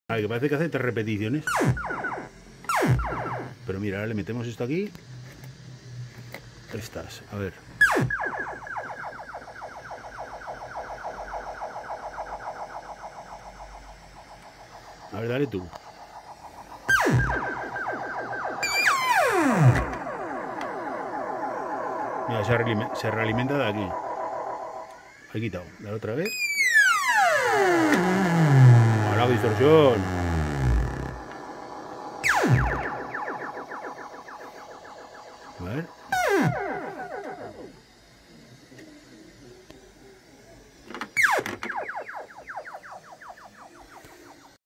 A ver, que parece que hace 3 repeticiones. Pero mira, ahora le metemos esto aquí. Estas, a ver. A ver, dale tú. Mira, se realimenta de aquí. He quitado. Dale otra vez. A la distorsión.